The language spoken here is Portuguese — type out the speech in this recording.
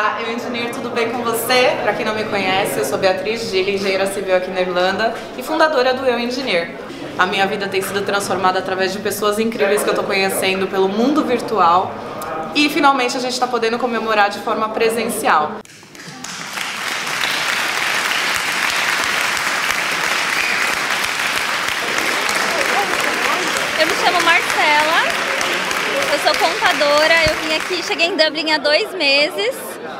Olá, Eu Engineer, tudo bem com você? Para quem não me conhece, eu sou Beatriz Gili, engenheira civil aqui na Irlanda e fundadora do Eu Engineer. A minha vida tem sido transformada através de pessoas incríveis que eu estou conhecendo pelo mundo virtual e finalmente a gente está podendo comemorar de forma presencial. Eu me chamo Marcela, eu sou contadora, eu vim aqui, cheguei em Dublin há 2 meses